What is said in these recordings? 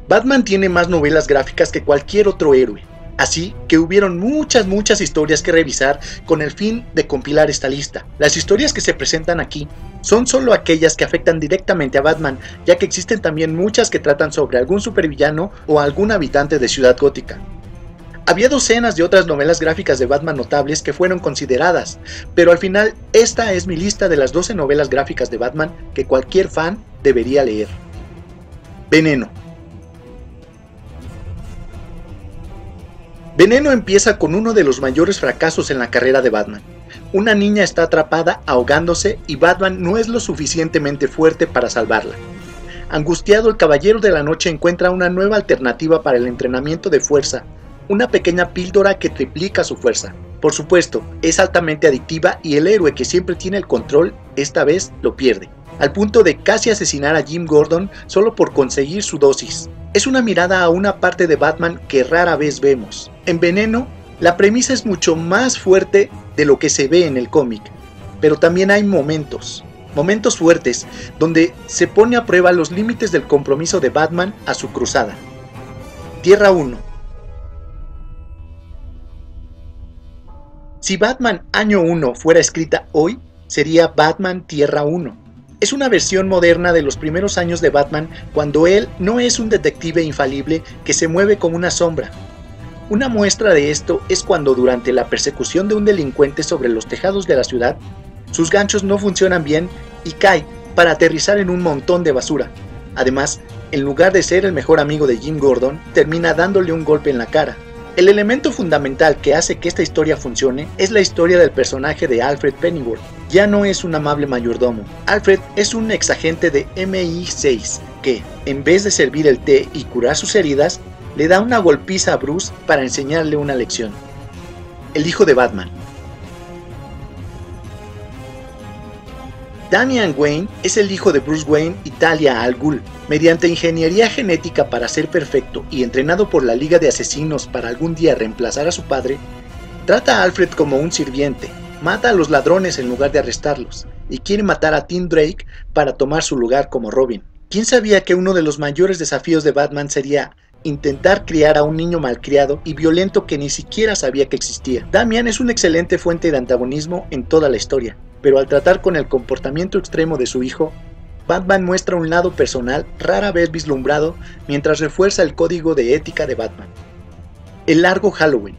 Batman tiene más novelas gráficas que cualquier otro héroe, así que hubieron muchas historias que revisar con el fin de compilar esta lista. Las historias que se presentan aquí son solo aquellas que afectan directamente a Batman, ya que existen también muchas que tratan sobre algún supervillano o algún habitante de Ciudad Gótica. Había docenas de otras novelas gráficas de Batman notables que fueron consideradas, pero al final esta es mi lista de las 12 novelas gráficas de Batman que cualquier fan debería leer. Veneno. Veneno empieza con uno de los mayores fracasos en la carrera de Batman. Una niña está atrapada ahogándose y Batman no es lo suficientemente fuerte para salvarla. Angustiado, el Caballero de la Noche encuentra una nueva alternativa para el entrenamiento de fuerza, una pequeña píldora que triplica su fuerza. Por supuesto, es altamente adictiva y el héroe que siempre tiene el control, esta vez lo pierde, al punto de casi asesinar a Jim Gordon solo por conseguir su dosis. Es una mirada a una parte de Batman que rara vez vemos. En Veneno, la premisa es mucho más fuerte de lo que se ve en el cómic, pero también hay momentos fuertes, donde se pone a prueba los límites del compromiso de Batman a su cruzada. Tierra 1. Si Batman Año 1 fuera escrita hoy, sería Batman Tierra 1. Es una versión moderna de los primeros años de Batman, cuando él no es un detective infalible que se mueve como una sombra. Una muestra de esto es cuando durante la persecución de un delincuente sobre los tejados de la ciudad, sus ganchos no funcionan bien y cae para aterrizar en un montón de basura. Además, en lugar de ser el mejor amigo de Jim Gordon, termina dándole un golpe en la cara. El elemento fundamental que hace que esta historia funcione es la historia del personaje de Alfred Pennyworth. Ya no es un amable mayordomo. Alfred es un exagente de MI6 que, en vez de servir el té y curar sus heridas, le da una golpiza a Bruce para enseñarle una lección. El hijo de Batman. Damian Wayne es el hijo de Bruce Wayne y Talia al Ghul. Mediante ingeniería genética para ser perfecto y entrenado por la Liga de Asesinos para algún día reemplazar a su padre, trata a Alfred como un sirviente, mata a los ladrones en lugar de arrestarlos, y quiere matar a Tim Drake para tomar su lugar como Robin. ¿Quién sabía que uno de los mayores desafíos de Batman sería intentar criar a un niño malcriado y violento que ni siquiera sabía que existía? Damian es una excelente fuente de antagonismo en toda la historia, pero al tratar con el comportamiento extremo de su hijo, Batman muestra un lado personal rara vez vislumbrado mientras refuerza el código de ética de Batman. El largo Halloween.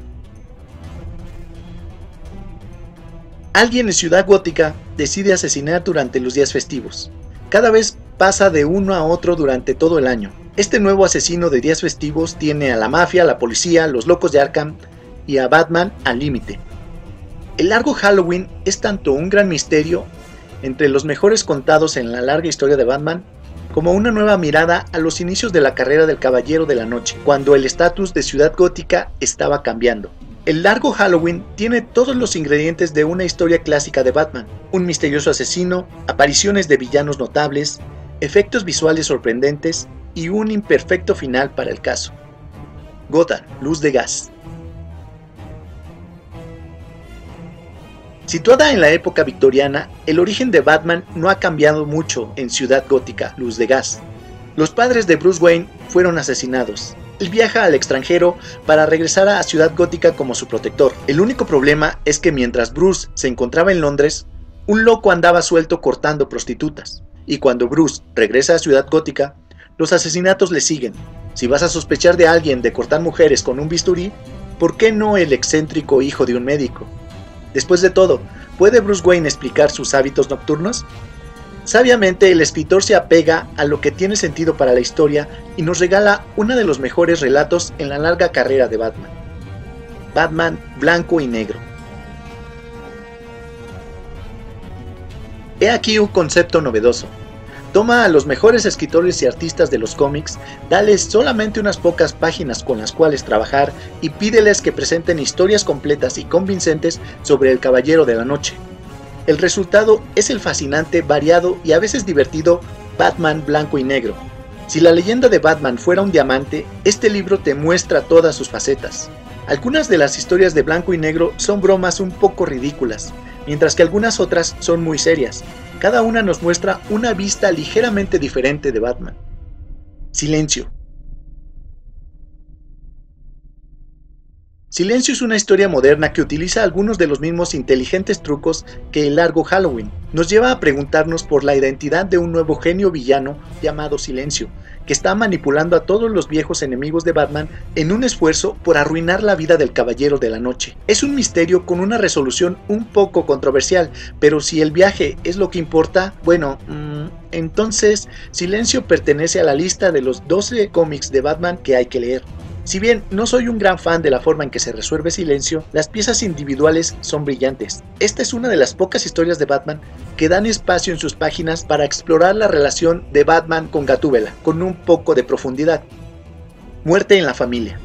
Alguien en Ciudad Gótica decide asesinar durante los días festivos. Cada vez pasa de uno a otro durante todo el año. Este nuevo asesino de días festivos tiene a la mafia, la policía, los locos de Arkham y a Batman al límite. El largo Halloween es tanto un gran misterio, entre los mejores contados en la larga historia de Batman, como una nueva mirada a los inicios de la carrera del Caballero de la Noche, cuando el estatus de Ciudad Gótica estaba cambiando. El largo Halloween tiene todos los ingredientes de una historia clásica de Batman: un misterioso asesino, apariciones de villanos notables, efectos visuales sorprendentes y un imperfecto final para el caso. Gotham, Luz de Gas. Situada en la época victoriana, el origen de Batman no ha cambiado mucho en Ciudad Gótica, Luz de Gas. Los padres de Bruce Wayne fueron asesinados. Él viaja al extranjero para regresar a Ciudad Gótica como su protector. El único problema es que mientras Bruce se encontraba en Londres, un loco andaba suelto cortando prostitutas. Y cuando Bruce regresa a Ciudad Gótica, los asesinatos le siguen. Si vas a sospechar de alguien de cortar mujeres con un bisturí, ¿por qué no el excéntrico hijo de un médico? Después de todo, ¿puede Bruce Wayne explicar sus hábitos nocturnos? Sabiamente, el escritor se apega a lo que tiene sentido para la historia y nos regala uno de los mejores relatos en la larga carrera de Batman. Batman Blanco y Negro. He aquí un concepto novedoso. Toma a los mejores escritores y artistas de los cómics, dales solamente unas pocas páginas con las cuales trabajar y pídeles que presenten historias completas y convincentes sobre el Caballero de la Noche. El resultado es el fascinante, variado y a veces divertido Batman Blanco y Negro. Si la leyenda de Batman fuera un diamante, este libro te muestra todas sus facetas. Algunas de las historias de Blanco y Negro son bromas un poco ridículas, mientras que algunas otras son muy serias. Cada una nos muestra una vista ligeramente diferente de Batman. Silencio. Silencio es una historia moderna que utiliza algunos de los mismos inteligentes trucos que el largo Halloween. Nos lleva a preguntarnos por la identidad de un nuevo genio villano llamado Silencio, que está manipulando a todos los viejos enemigos de Batman en un esfuerzo por arruinar la vida del Caballero de la Noche. Es un misterio con una resolución un poco controversial, pero si el viaje es lo que importa, bueno, entonces Silencio pertenece a la lista de los 12 cómics de Batman que hay que leer. Si bien no soy un gran fan de la forma en que se resuelve Silencio, las piezas individuales son brillantes. Esta es una de las pocas historias de Batman que dan espacio en sus páginas para explorar la relación de Batman con Gatúbela, con un poco de profundidad. Muerte en la familia.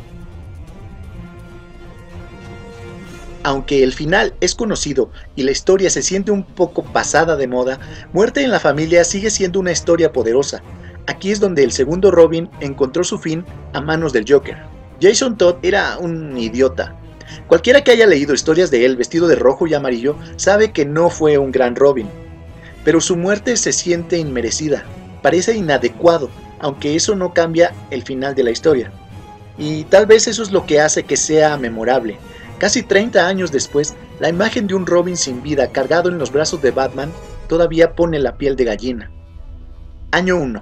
Aunque el final es conocido y la historia se siente un poco pasada de moda, Muerte en la familia sigue siendo una historia poderosa. Aquí es donde el segundo Robin encontró su fin a manos del Joker. Jason Todd era un idiota. Cualquiera que haya leído historias de él vestido de rojo y amarillo sabe que no fue un gran Robin. Pero su muerte se siente inmerecida, parece inadecuado, aunque eso no cambia el final de la historia. Y tal vez eso es lo que hace que sea memorable. Casi 30 años después, la imagen de un Robin sin vida cargado en los brazos de Batman todavía pone la piel de gallina. Año 1.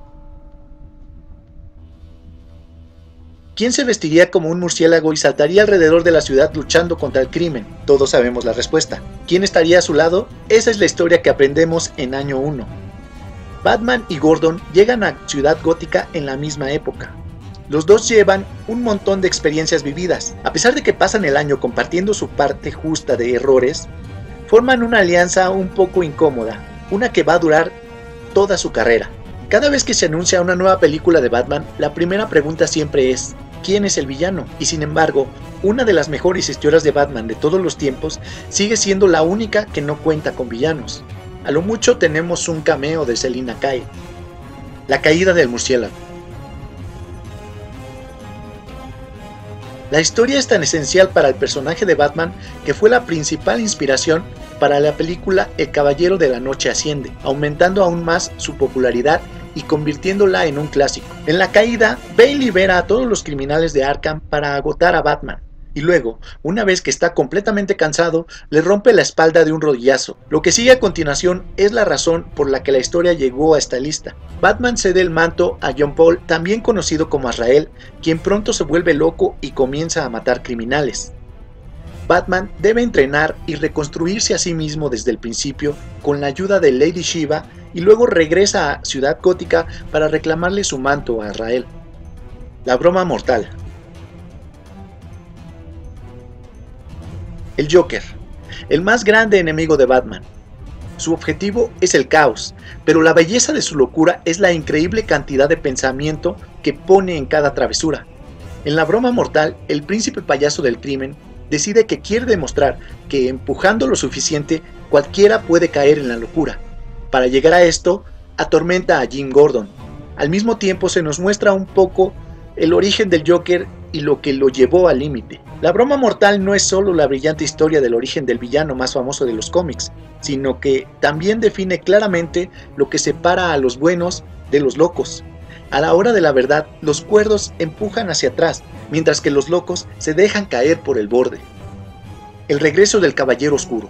¿Quién se vestiría como un murciélago y saltaría alrededor de la ciudad luchando contra el crimen? Todos sabemos la respuesta. ¿Quién estaría a su lado? Esa es la historia que aprendemos en Año 1. Batman y Gordon llegan a Ciudad Gótica en la misma época. Los dos llevan un montón de experiencias vividas. A pesar de que pasan el año compartiendo su parte justa de errores, forman una alianza un poco incómoda, una que va a durar toda su carrera. Cada vez que se anuncia una nueva película de Batman, la primera pregunta siempre es ¿quién es el villano? Y sin embargo, una de las mejores historias de Batman de todos los tiempos sigue siendo la única que no cuenta con villanos. A lo mucho tenemos un cameo de Selina Kyle. La caída del murciélago. La historia es tan esencial para el personaje de Batman que fue la principal inspiración para la película El Caballero de la Noche Asciende, aumentando aún más su popularidad y convirtiéndola en un clásico. En la caída, Bane libera a todos los criminales de Arkham para agotar a Batman, y luego, una vez que está completamente cansado, le rompe la espalda de un rodillazo. Lo que sigue a continuación es la razón por la que la historia llegó a esta lista. Batman cede el manto a John Paul, también conocido como Azrael, quien pronto se vuelve loco y comienza a matar criminales. Batman debe entrenar y reconstruirse a sí mismo desde el principio con la ayuda de Lady Shiva y luego regresa a Ciudad Gótica para reclamarle su manto a Azrael. La broma mortal. El Joker, el más grande enemigo de Batman. Su objetivo es el caos, pero la belleza de su locura es la increíble cantidad de pensamiento que pone en cada travesura. En la broma mortal, el príncipe payaso del crimen decide que quiere demostrar que empujando lo suficiente, cualquiera puede caer en la locura. Para llegar a esto, atormenta a Jim Gordon. Al mismo tiempo se nos muestra un poco el origen del Joker y lo que lo llevó al límite. La broma mortal no es solo la brillante historia del origen del villano más famoso de los cómics, sino que también define claramente lo que separa a los buenos de los locos. A la hora de la verdad, los cuerdos empujan hacia atrás, mientras que los locos se dejan caer por el borde. El regreso del Caballero Oscuro.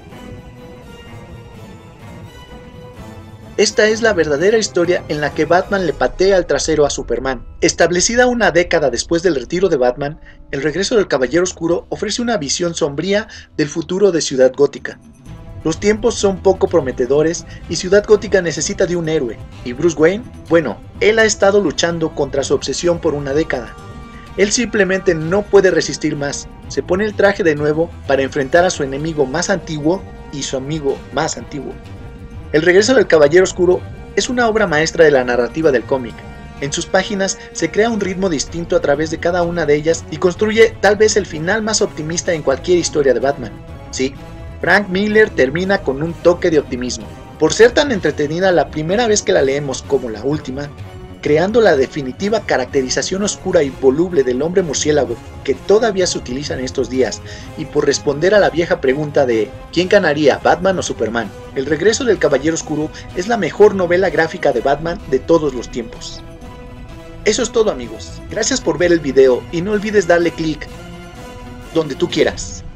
Esta es la verdadera historia en la que Batman le patea el trasero a Superman. Establecida una década después del retiro de Batman, el regreso del Caballero Oscuro ofrece una visión sombría del futuro de Ciudad Gótica. Los tiempos son poco prometedores y Ciudad Gótica necesita de un héroe. ¿Y Bruce Wayne? Bueno, él ha estado luchando contra su obsesión por una década. Él simplemente no puede resistir más. Se pone el traje de nuevo para enfrentar a su enemigo más antiguo y su amigo más antiguo. El regreso del Caballero Oscuro es una obra maestra de la narrativa del cómic. En sus páginas se crea un ritmo distinto a través de cada una de ellas y construye tal vez el final más optimista en cualquier historia de Batman. Sí, Frank Miller termina con un toque de optimismo. Por ser tan entretenida la primera vez que la leemos como la última, creando la definitiva caracterización oscura y voluble del hombre murciélago que todavía se utiliza en estos días, y por responder a la vieja pregunta de ¿quién ganaría, Batman o Superman? El regreso del Caballero Oscuro es la mejor novela gráfica de Batman de todos los tiempos. Eso es todo, amigos. Gracias por ver el video y no olvides darle click donde tú quieras.